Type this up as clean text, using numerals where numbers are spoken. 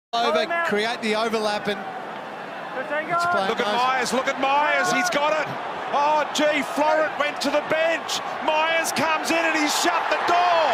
over, create the overlap, and look at Myers, he's got it. Oh, gee, Florent went to the bench. Myers comes in and he's shut the door.